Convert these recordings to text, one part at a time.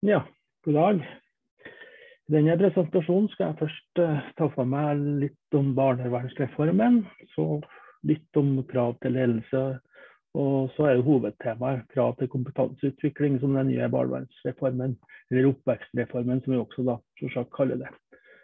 Ja, god dag. I denne presentasjonen skal jeg først ta for meg litt om barnevernsreformen, så litt om krav til ledelse, og så jo hovedtemaet krav til kompetanseutvikling som den nye barnevernsreformen, eller oppvekstreformen som vi også da selvsagt kaller det.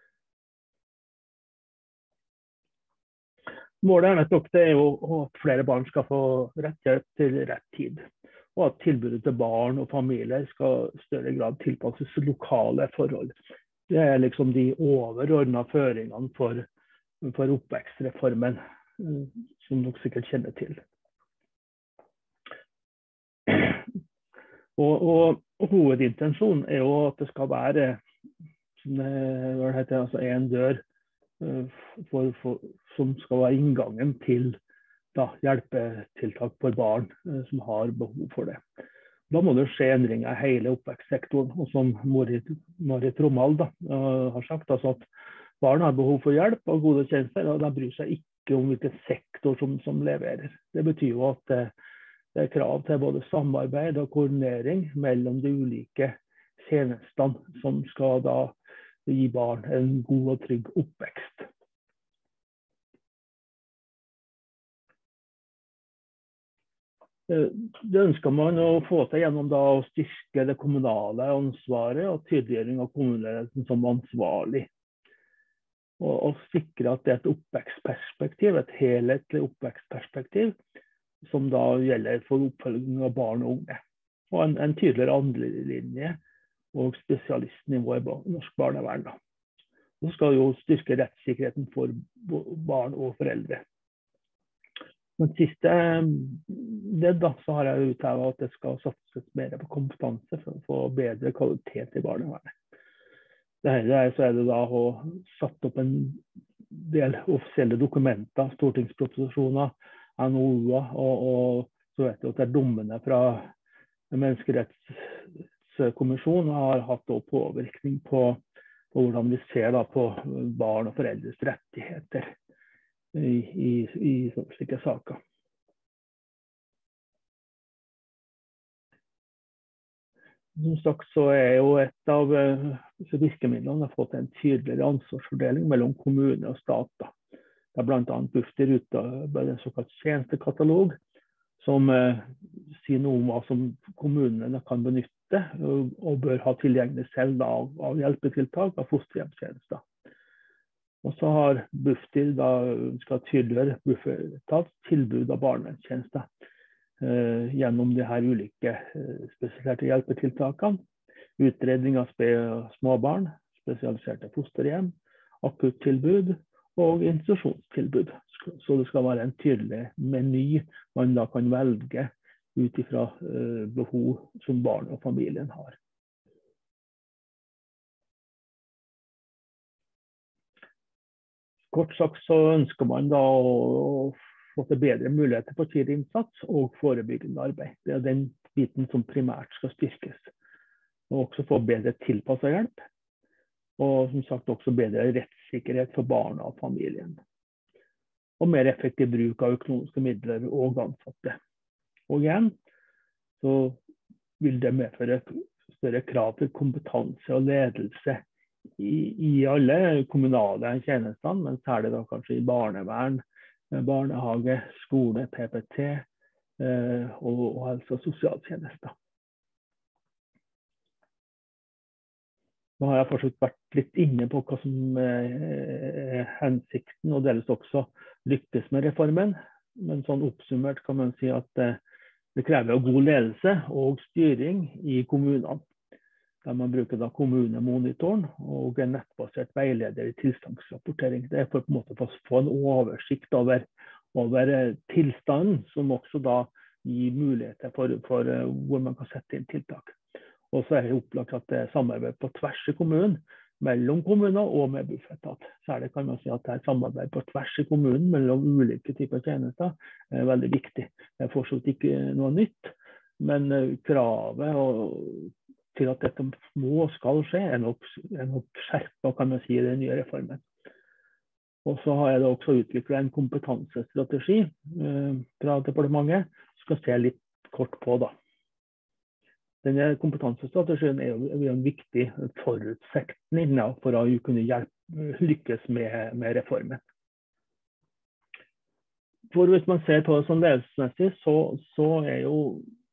Målet nettopp det jo at flere barn skal få rett hjelp til rett tid, og at tilbudet til barn og familier skal i større grad tilpasses lokale forhold. Det liksom de overordnede føringene for oppvekstreformen, som dere sikkert kjenner til. Og hovedintensjonen jo at det skal være som det heter, altså en dør som skal være inngangen til hjelpetiltak for barn som har behov for det. Da må det skje endringer i hele oppvekstsektoren, og som Marit Romal har sagt, altså at barn har behov for hjelp og gode tjenester, og de bryr seg ikke om hvilken sektor som leverer. Det betyr jo at det krav til både samarbeid og koordinering mellom de ulike tjenestene som skal da gi barn en god og trygg oppvekst. Det ønsker man å få til gjennom å styrke det kommunale ansvaret og tydeliggjøring av kommuneledelsen som ansvarlig. Og sikre at det et oppvekstperspektiv, et helhetlig oppvekstperspektiv, som da gjelder for oppfølging av barn og unge. Og en tydeligere andrelinje og spesialistnivå i norsk barnevern. Det skal jo styrke rettssikkerheten for barn og foreldre. Men siste så har jeg uttatt at det skal satses mer på kompetanse for å få bedre kvalitet i barnevernet. Så det da å satt opp en del offisielle dokumenter, stortingsproposisjoner, NOU-er, og så vet du at det dommene fra Menneskerettskommisjonen har hatt påvirkning på hvordan vi ser på barn og foreldres rettigheter i slike saker. Som sagt så jo et av virkemidlene har fått en tydeligere ansvarsfordeling mellom kommune og stat. Det blant annet Bufdir utarbeidet en såkalt tjenestekatalog som sier noe om hva som kommunene kan benytte og bør ha tilgjengelig selv av hjelpetiltak av fosterhjemstjenester. Og så har Bufdir skal tydeligere Bufetats tilbud av barnevernstjenester gjennom de her ulike spesialiserte hjelpetiltakene, utredning av småbarn, spesialiserte fosterhjem, akuttilbud og institusjonstilbud. Så det skal være en tydelig meny man da kan velge ut ifra behov som barn og familien har. Kort sagt så ønsker man da å få til bedre muligheter for tidlig innsats og forebyggende arbeid. Det den biten som primært skal styrkes. Og også få bedre tilpasset hjelp. Og som sagt også bedre rettssikkerhet for barna og familien. Og mer effektiv bruk av økonomiske midler og ansatte. Og igjen så vil det medføre større krav til kompetanse og ledelse i alle kommunale tjenestene, men særlig da kanskje i barnevern, barnehage, skole, PPT og helse- og sosialtjenester. Nå har jeg fortsatt vært litt inne på hva som hensikten, og dels også lykkes med reformen, men sånn oppsummert kan man si at det krever god ledelse og styring i kommunene. Der man bruker da kommunemonitoren og en nettbasert veileder i tilstandsrapportering. Det for på en måte å få en oversikt over tilstanden, som også da gir muligheter for hvor man kan sette inn tiltak. Og så det opplagt at det samarbeid på tvers i kommunen, mellom kommuner og med Bufetat. Særlig kan man si at det samarbeid på tvers i kommunen mellom ulike typer tjenester veldig viktig. Det fortsatt ikke noe nytt, men kravet til at dette må og skal skje nok skjerpet, kan man si, i den nye reformen. Og så har jeg da også utviklet en kompetansestrategi fra departementet, skal se litt kort på da. Denne kompetansestrategien er jo en viktig forutsetning for å kunne lykkes med reformen. For hvis man ser på det som ledelsesmessig, så er jo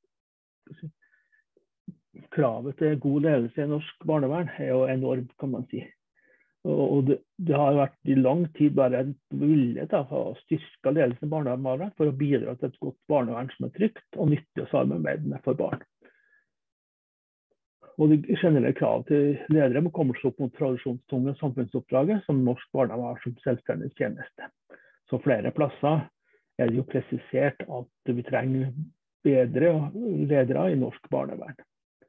kravet til god ledelse i norsk barnevern er jo enormt, kan man si. Og det har vært i lang tid bare en vilje til å styrke ledelsen i barnevernet for å bidra til et godt barnevern som er trygt og nyttig å samarbeide med for barn. Og de generelle krav til ledere må komme opp mot tradisjonstunge samfunnsoppdraget som norsk barnevern har som selvstendig tjeneste. Så flere plasser er det jo presisert at vi trenger bedre ledere i norsk barnevern.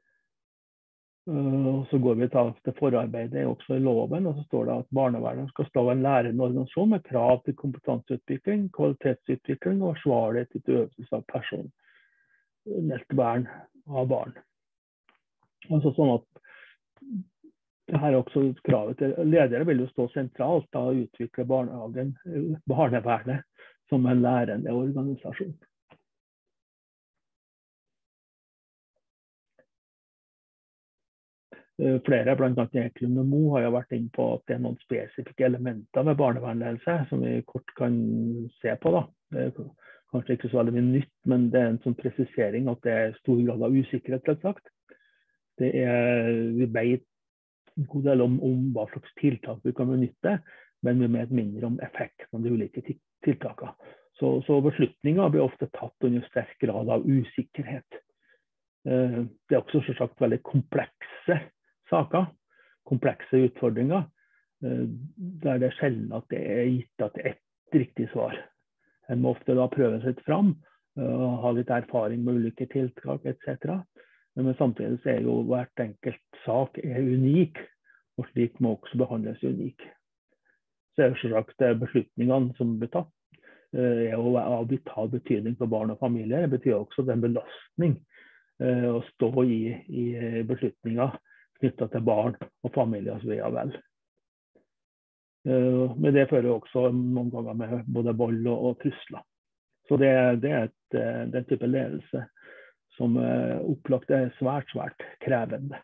Og så går vi til forarbeidet også i loven, og så står det at barnevernet skal stå en lærende organisasjon med krav til kompetanseutvikling, kvalitetsutvikling og forsvarlighet til øvelse av personelt vern av barn. Altså sånn at det her er også kravet til ledere vil jo stå sentralt da å utvikle barnevernet som en lærende organisasjon. Flere, blant annet Eklund og Mo, har jo vært inne på at det er noen spesifikke elementer med barnevernledelse som vi kort kan se på. Det er kanskje ikke så veldig mye nytt, men det er en sånn presisering at det er stor grad av usikkerhet, rett og slett. Vi vet en god del om hva slags tiltak vi kan benytte, men vi vet mindre om effekten av de ulike tiltakene. Så beslutninger blir ofte tatt under sterk grad av usikkerhet. Det er også selvsagt veldig komplekse saker, komplekse utfordringer, der det er sjelden at det er gitt at det er et riktig svar. En må ofte da prøve seg fram, ha litt erfaring med ulike tiltak, etc. Men samtidig er jo hvert enkelt sak er unik, og slik må også behandles unik. Så er det selvsagt beslutningene som blir tatt, er jo av vital betydning for barn og familier. Det betyr også den belastning å stå i beslutninger knyttet til barn og familiers ve og vel. Men det fører også noen ganger med både vold og trusler. Så det er den type ledelse som opplagt er svært, svært krevende.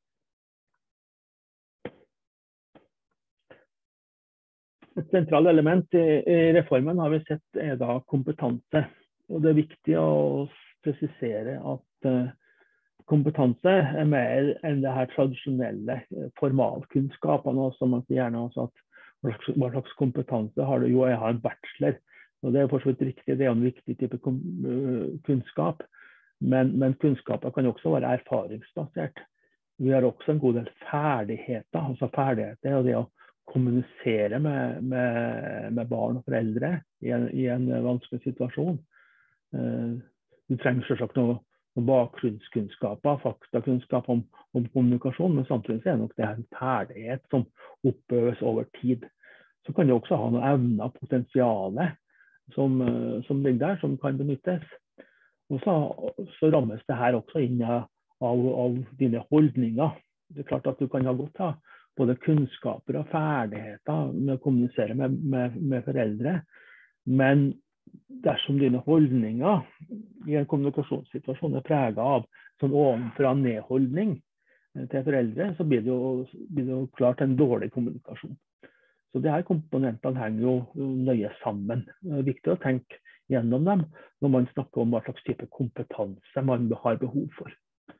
Et sentralt element i reformen har vi sett er da kompetanse. Og det er viktig å presisere at kompetanse er mer enn det her tradisjonelle formalkunnskapene, som man gjerne har sagt. Hva slags kompetanse har du? Jo, jeg har en bachelor. Og det er for så vidt riktig, det er en viktig type kunnskap. Men kunnskaper kan også være erfaringsbasert. Vi har også en god del ferdigheter. Altså ferdigheter er det å kommunisere med barn og foreldre i en vanskelig situasjon. Du trenger selvsagt noen bakgrunnskunnskaper, faktakunnskap om kommunikasjon, men samtidig er nok det en ferdighet som oppøves over tid. Så kan det også ha noen evner og potensiale som ligger der, som kan benyttes. Og så rammes det her også inn av dine holdninger. Det er klart at du kan ha godt av både kunnskaper og ferdigheter med å kommunisere med foreldre, men dersom dine holdninger i en kommunikasjonssituasjon er preget av sånn ovenfra nedholdning til foreldre, så blir det jo klart en dårlig kommunikasjon. Så de her komponentene henger jo nøye sammen. Det er viktig å tenke gjennom dem når man snakker om hva slags type kompetanse man har behov for.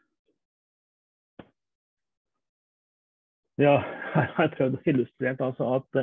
Ja, jeg har prøvd å illustrere altså at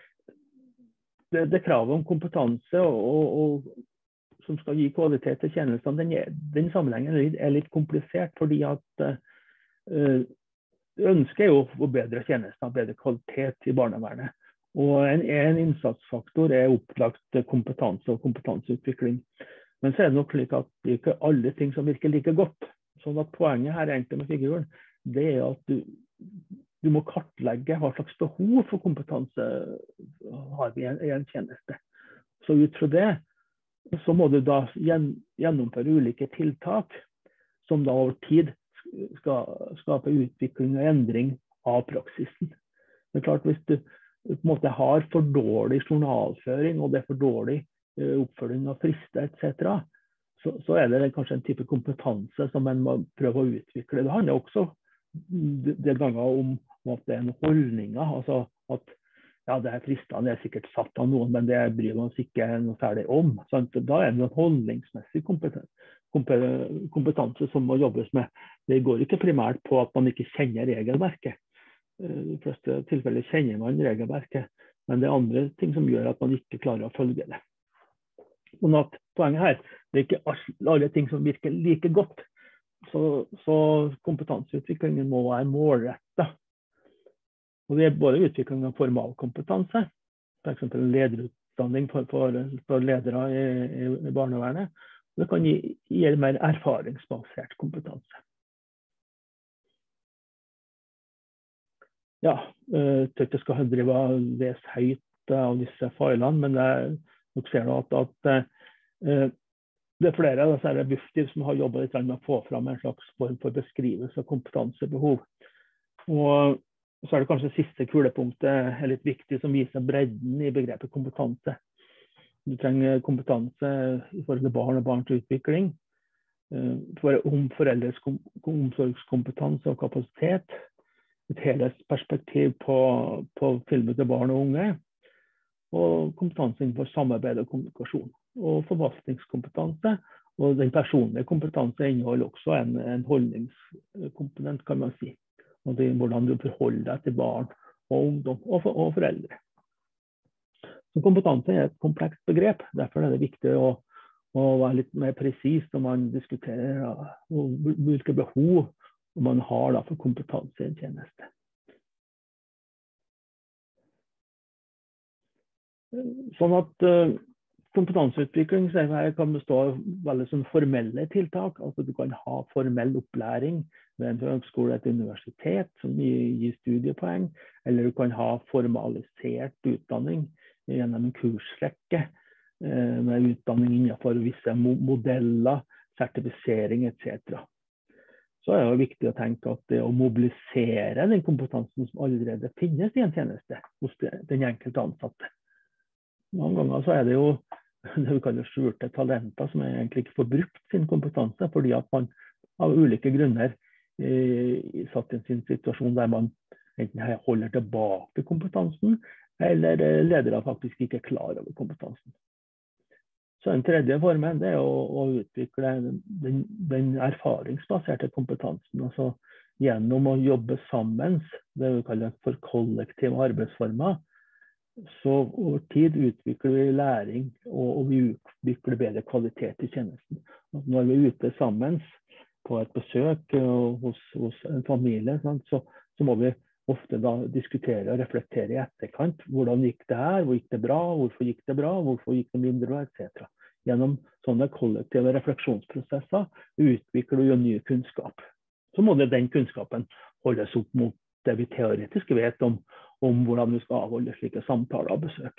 det kravet om kompetanse og som skal gi kvalitet til tjenestene, den sammenhengen er litt komplisert, fordi at ønsket er jo å bedre tjenester, bedre kvalitet i barnevernet. Og en innsatsfaktor er opplagt kompetanse og kompetanseutvikling. Men så er det nok slik at det ikke er alle ting som virker like godt. Sånn at poenget her egentlig med figuren, det er at du må kartlegge hva slags behov for kompetanse har vi i en tjeneste. Så ut fra det, så må du da gjennomføre ulike tiltak som da over tid skal skape utvikling og endring av praksisen. Det er klart, hvis du på en måte har for dårlig journalføring, og det er for dårlig oppfølging av frister, etc., så det kanskje en type kompetanse som man må prøve å utvikle. Det handler også det ganger om at det en holdninger, altså at ja, det fristene er sikkert satt av noen, men det bryr man oss ikke noe særlig om. Sant? Da det en holdningsmessig kompetanse som må jobbes med. Det går ikke primært på at man ikke kjenner regelverket. I de fleste tilfeller kjenner man regelverket, men det andre ting som gjør at man ikke klarer å følge det. Sånn at poenget her, det ikke alle ting som virker like godt. Så kompetanseutviklingen må være målrettet. Og det både utvikling av formalkompetanse, for eksempel lederutdanning for ledere i barnevernet. Det kan gi mer erfaringsbasert kompetanse. Ja, jeg tror ikke jeg skal drive og lese høyt av disse filene, men dere ser at det flere av disse Bufdir som har jobbet litt med å få fram en slags form for beskrivelse av kompetansebehov. Og så det kanskje siste kulepunktet litt viktig, som viser bredden i begrepet kompetanse. Du trenger kompetanse i forhold til barn og barns utvikling, om foreldres omsorgskompetanse og kapasitet, et helhetsperspektiv på tilbud til barn og unge, og kompetanse innenfor samarbeid og kommunikasjon, og forvaltningskompetanse. Og den personlige kompetanse inneholder også en holdningskomponent, kan man si. Og det hvordan du forholder deg til barn og ungdom og foreldre. Så kompetanse et komplekst begrep. Derfor det viktig å være litt mer presis når man diskuterer hvilke behov man har for kompetanse i en tjeneste. Sånn at kompetanseutvikling kan bestå av veldig sånn formelle tiltak. Altså du kan ha formell opplæring ved en høgskole, et universitet som gir studiepoeng, eller du kan ha formalisert utdanning gjennom en kursrekke med utdanning innenfor visse modeller, sertifisering etc. Så det viktig å tenke at det å mobilisere den kompetansen som allerede finnes i en tjeneste hos den enkelte ansatte. Mange ganger så det jo det vi kaller skjulte talenter som egentlig ikke får brukt sin kompetanse, fordi at man av ulike grunner satt i en situasjon der man enten holder tilbake kompetansen, eller ledere faktisk ikke er klar over kompetansen. Så den tredje formen det å utvikle den erfaringsbaserte kompetansen, altså gjennom å jobbe sammen, det vi kaller for kollektive arbeidsformer. Så over tid utvikler vi læring, og vi utvikler bedre kvalitet i tjenesten. Når vi ute sammen på et besøk hos en familie, så må vi ofte da diskutere og reflektere i etterkant. Hvordan gikk det her? Hvor gikk det bra? Hvorfor gikk det bra? Hvorfor gikk det mindre bra? Etc. Gjennom sånne kollektive refleksjonsprosesser utvikler vi ny kunnskap. Så må den kunnskapen holdes opp mot det vi teoretisk vet om hvordan vi skal avholde slike samtaler og besøk.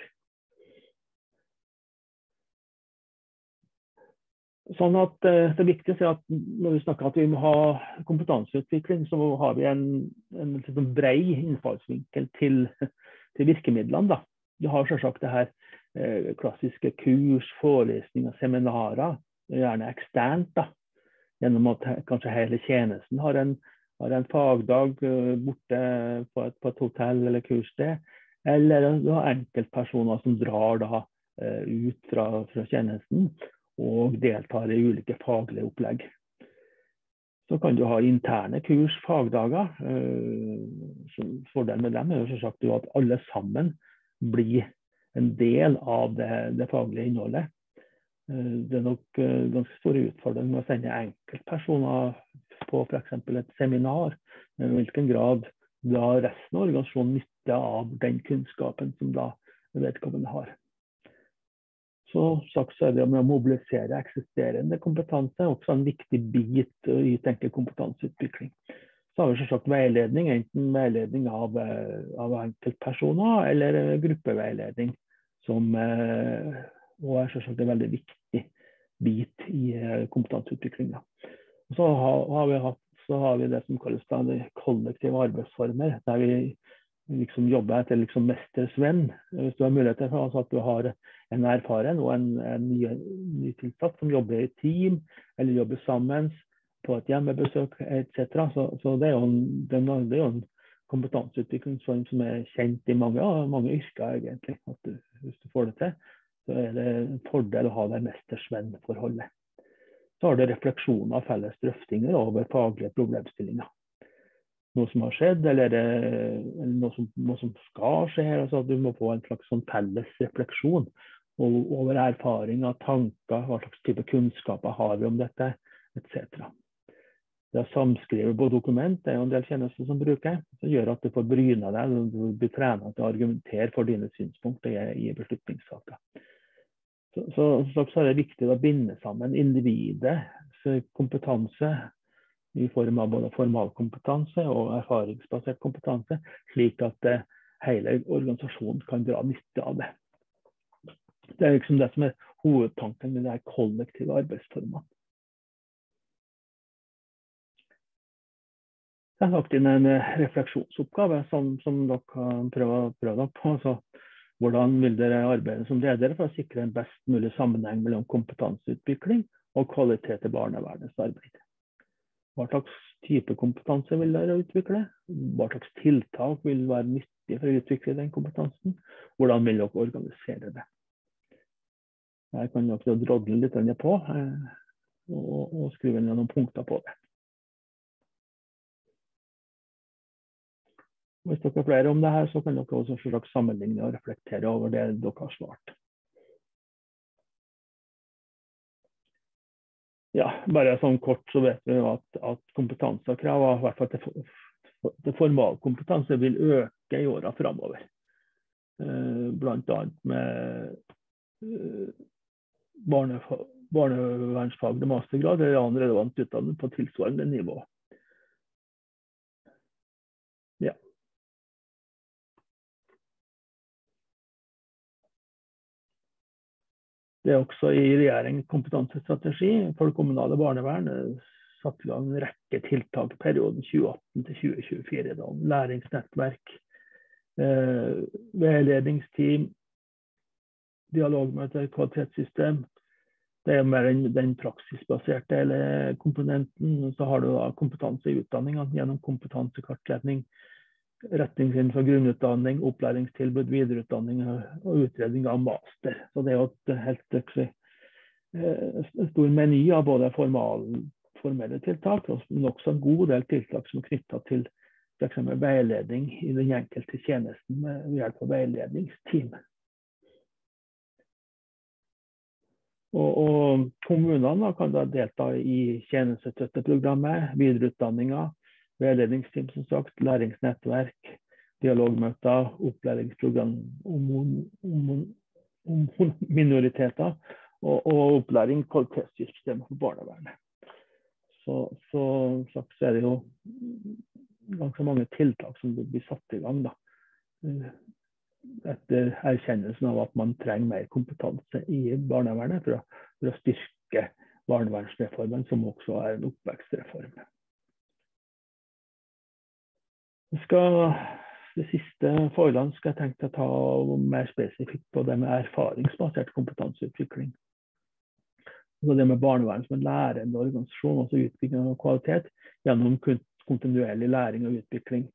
Sånn at det viktig å si at når vi snakker at vi må ha kompetanseutvikling, så har vi en bred innfallsvinkel til virkemidlene. Da. Vi har selvsagt det her klassiske kurs, forelesninger, seminarer, gjerne eksternt, da, gjennom at kanskje hele tjenesten har en fagdag borte på et hotell eller kurssted, eller du har enkeltpersoner som drar da ut fra tjenesten og deltar i ulike faglige opplegg. Så kan du ha interne kurs, fagdager. Fordelen med dem jo selvsagt at alle sammen blir en del av det faglige innholdet. Det nok ganske store utfordringer med å sende enkeltpersoner på for eksempel et seminar, i hvilken grad da resten av organisasjonen nytter av den kunnskapen som da vedkommende har. Så sagt så det med å mobilisere eksisterende kompetanse også en viktig bit i kompetanseutvikling. Så har vi selvsagt veiledning, enten veiledning av enkeltpersoner eller gruppeveiledning, som selvsagt en veldig viktig bit i kompetanseutviklingen. Så har vi det som kalles da kollektive arbeidsformer, der vi liksom jobber etter liksom mesters venn. Hvis du har muligheter for at du har en erfaren og en nytilsatt som jobber i team, eller jobber sammen på et hjemmebesøk, etc. Så det er jo en kompetanseutviklingsform som er kjent i mange yrker, egentlig. At hvis du får det til, så er det en fordel å ha det mesters-venn-forholdet. Så har du refleksjoner og felles drøftinger over faglige problemstillinger. Noe som har skjedd, eller noe som skal skje. Altså at du må få en slags sånn felles refleksjon over erfaringer, tanker, hva slags type kunnskaper har vi om dette, etc. Det å samskrive på dokument, det er jo en del tjenester som bruker, som gjør at du får bryne deg, og du blir trenet til å argumentere for dine synspunkter i beslutningssaker. Så er det viktig å binde sammen individets kompetanse i form av både formalkompetanse og erfaringsbasert kompetanse, slik at hele organisasjonen kan dra nytte av det. Det er liksom det som er hovedtanken med de kollektive arbeidsformene. Jeg har lagt inn en refleksjonsoppgave som dere kan prøve dere på. Altså, hvordan vil dere arbeide som ledere for å sikre en best mulig sammenheng mellom kompetanseutvikling og kvalitet i barnevernets arbeid? Hva slags type kompetanse vil dere utvikle? Hva slags tiltak vil være nyttige for å utvikle den kompetansen? Hvordan vil dere organisere det? Jeg kan også drodle litt på og skrive ned noen punkter på det. Hvis dere er flere om det her, så kan dere også slags sammenligne og reflektere over det dere har svart. Ja, bare sånn kort så vet vi at kompetansekrav, i hvert fall til formalkompetanse, vil øke i årene fremover. Blant annet med barnevernsfaglig mastergrad eller annen relevant utdanning på tilsvarende nivå. Ja. Det er også i regjeringens kompetansestrategi for det kommunale barnevern satt i gang en rekke tiltak i perioden 2018 til 2024. Læringsnettverk, veiledningsteam, dialogmøter, kvalitetssystem. Det er mer den praksisbaserte komponenten. Så har du kompetanse i utdanningen gjennom kompetansekartledning, retningslinjer for grunnutdanning, opplæringstilbud, videreutdanning og utredning av master. Så det er jo et helt stor meny av både formelle tiltak, men også en god del tiltak som er knyttet til for eksempel veiledning i den enkelte tjenesten med hjelp av veiledningsteam. Og kommunene kan da delta i tjenestestøtteprogrammet, videreutdanninger, veiledningsteam, som sagt, læringsnettverk, dialogmøter, opplæringsprogram om minoriteter og opplæring i kvalitetssystemet for barnevernet. Så er det jo ganske mange tiltak som blir satt i gang da, etter erkjennelsen av at man trenger mer kompetanse i barnevernet for å styrke barnevernsreformen, som også er en oppvekstreform. Det siste forholdene skal jeg tenke å ta mer spesifikt på det med erfaringsbasert kompetanseutvikling. Og det med barnevern som en lærende organisasjon, altså utvikling av kvalitet gjennom kontinuerlig læring og utvikling.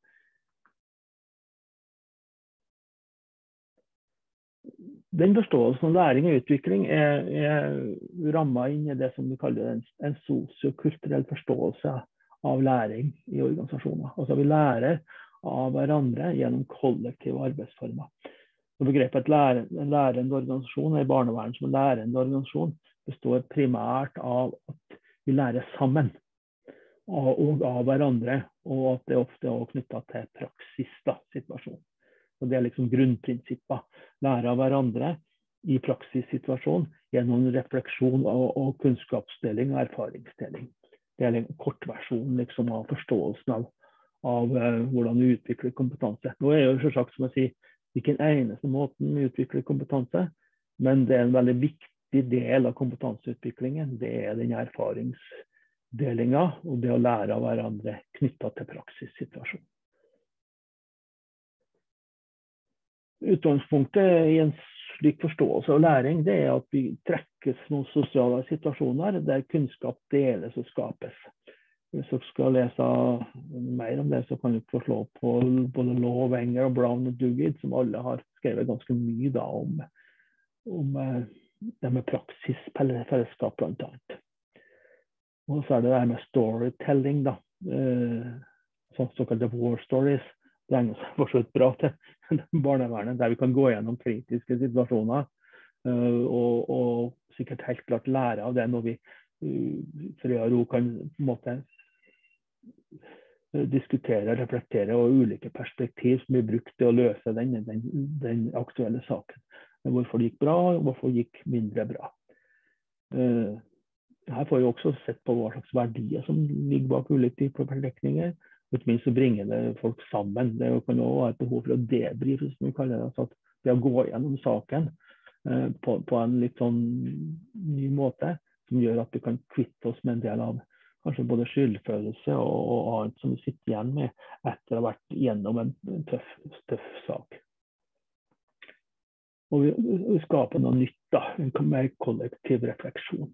Den forståelsen av læring og utvikling er rammet inn i det som vi kaller en sosiokulturell forståelse av læring i organisasjoner. Altså vi lærer av hverandre gjennom kollektive arbeidsformer. Så begrepet en lærende organisasjon, eller barnevern som en lærende organisasjon, består primært av at vi lærer sammen og av hverandre, og at det ofte er knyttet til praksissituasjon. Så det er liksom grunnprinsippet. Lære av hverandre i praksissituasjon gjennom refleksjon og kunnskapsdeling og erfaringsdeling. Det er en kortversjon liksom, av forståelsen av hvordan vi utvikler kompetanse. Nå er jo selvsagt, som jeg sier, ikke den eneste måten vi utvikler kompetanse, men det er en veldig viktig del av kompetanseutviklingen. Det er den erfaringsdelingen og det å lære av hverandre knyttet til praksissituasjon. Utgangspunktet i en slik forståelse av læring, det at vi trekkes noen sosiale situasjoner der kunnskap deles og skapes. Hvis dere skal lese mer om det, så kan dere få slå på både Law of Wenger og Brown og Duguid, som alle har skrevet ganske mye da om det med praksis, fellesskap blant annet. Og så det med storytelling da, såkalte war stories. Det egner seg fortsatt bra til barnevernet, der vi kan gå gjennom kritiske situasjoner, og sikkert helt klart lære av det når vi fred og ro kan på en måte diskutere, reflektere og ulike perspektiv som blir brukt til å løse den aktuelle saken. Hvorfor det gikk bra, og hvorfor det gikk mindre bra. Her får vi også sett på hva slags verdier som ligger bak ulike typer fortekninger. Ikke minst så bringer det folk sammen. Det kan også være et behov for å debrife, som vi kaller det. Så at det å gå gjennom saken på en litt sånn ny måte, som gjør at vi kan kvitte oss med en del av kanskje både skyldfølelse og annet som vi sitter igjen med etter å ha vært gjennom en tøff sak. Og vi skaper noe nytt da, en mer kollektiv refleksjon.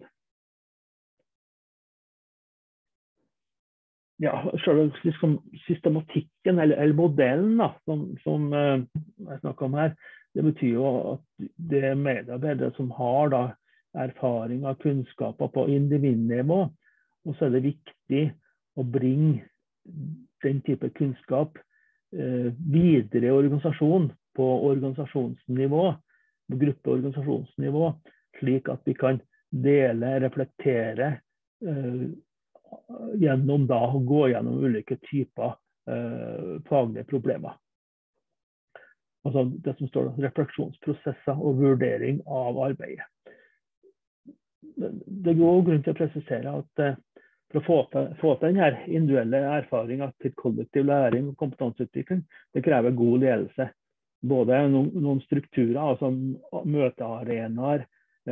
Ja, selv liksom systematikken eller modellen da, som jeg snakker om her, det betyr jo at det er medarbeidere som har da erfaring og kunnskaper på individnivå, og så det viktig å bringe den type kunnskap videre i organisasjon på organisasjonsnivå, på gruppeorganisasjonsnivå, slik at vi kan dele, reflektere gjennom da å gå gjennom ulike typer faglige problemer. Altså det som står refleksjonsprosesser og vurdering av arbeidet. Det går grunn til å presisere at for å få til denne individuelle erfaringen til kollektiv læring og kompetanseutvikling, det krever god ledelse. Både noen strukturer, altså møtearenaer,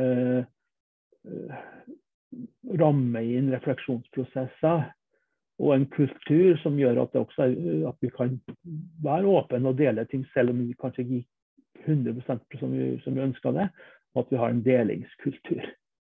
ramme inn refleksjonsprosesser og en kultur som gjør at, at vi kan være åpne og dele ting selv om vi kanskje ikke 100% som vi ønsker det, og at vi har en delingskultur.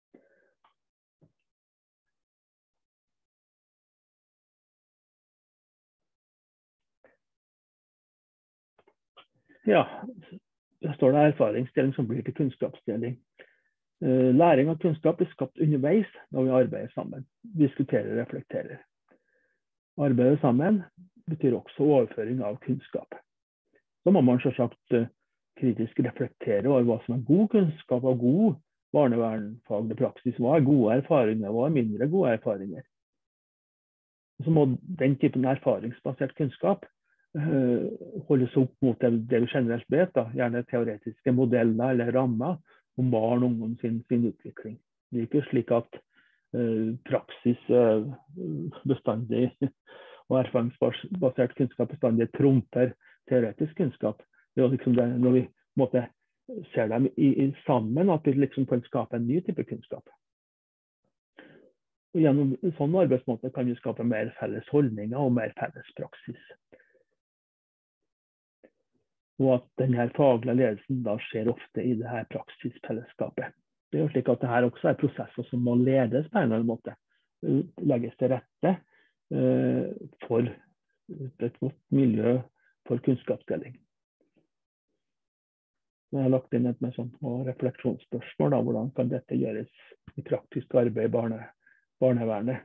Ja, det står det erfaringsdeling som blir til kunnskapsdeling. Læring av kunnskap blir skapt underveis når vi arbeider sammen, diskuterer og reflekterer. Arbeidet sammen betyr også overføring av kunnskap. Så må man selvsagt kritisk reflektere over hva som er god kunnskap og god barnevernfaglig praksis. Hva er gode erfaringer, hva er mindre gode erfaringer. Så må den typen erfaringsbasert kunnskap holdes opp mot det vi generelt vet, da. Gjerne teoretiske modeller eller rammer om barn og ungdom sin utvikling. Det er ikke slik at praksis bestandig og erfaringsbasert kunnskap bestandig trumfer teoretisk kunnskap. Det er liksom det, når vi måtte ser dem sammen, at vi liksom kan skape en ny type kunnskap. Og gjennom en sånn arbeidsmåte kan vi skape mer felles holdninger og mer felles praksis. Og at denne faglige ledelsen da skjer ofte i det her praksisfellesskapet. Det er jo slik at dette også er prosesser som må ledes på en eller annen måte. Legges til rette for et godt miljø for kunnskapsdeling. Jeg har lagt inn et med sånn refleksjonsspørsmål, da, hvordan kan dette gjøres i praktisk arbeid i barnevernet.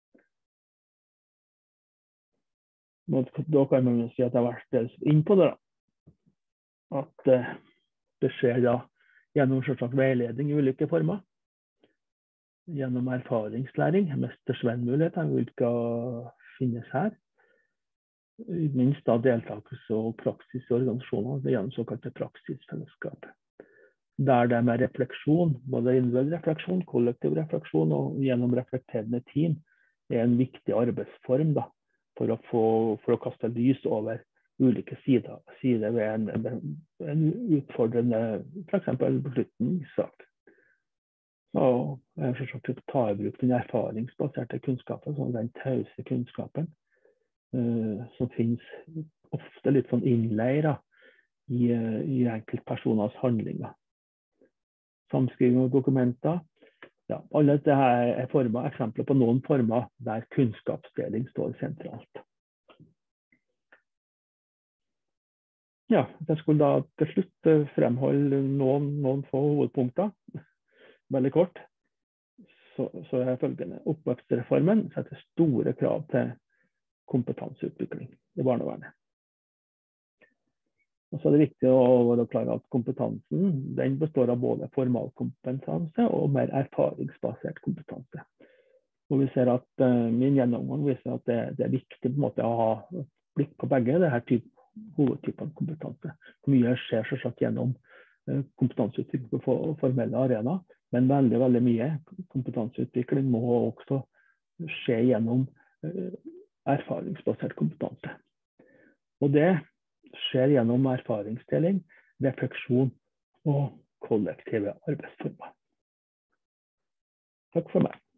Da kan man jo si at jeg har vært inn på det, da. At det skjer da gjennom selvsagt veiledning i ulike former, gjennom erfaringslæring, mestersvenn-muligheter, hvilke finnes her, minst da deltakelse og praksis i organisasjoner, det gjennom såkalte praksisfellesskap. Der det med refleksjon, både individuell refleksjon, kollektiv refleksjon og gjennom reflekterende team, er en viktig arbeidsform da, for å kaste lys over ulike sider ved en utfordrende, for eksempel beslutningssak. Og jeg har forsøkt å ta i bruk den erfaringsbaserte kunnskapen, sånn den tause kunnskapen, som finnes ofte litt sånn innleiret i enkeltpersoners handlinger. samskriving av dokumenter. Ja, alle dette er eksempler på noen former der kunnskapsdeling står sentralt. Ja, jeg skulle da til slutt fremholde noen få hovedpunkter, veldig kort. Så er følgende: oppvekstreformen setter store krav til kompetanseutvikling i barnevernet. Og så er det viktig å være klar at kompetansen den består av både formalkompetanse og mer erfaringsbasert kompetanse. Og vi ser at min gjennomgang viser at det er viktig på en måte å ha blikk på begge disse hovedtypene kompetanse. Mye skjer selvsagt gjennom kompetanseutvikling på formelle arenaer, men veldig mye kompetanseutvikling må også skje gjennom erfaringsbasert kompetanse. Og det skjer gjennom erfaringsdeling, refleksjon og kollektive arbeidsformer. Takk for meg.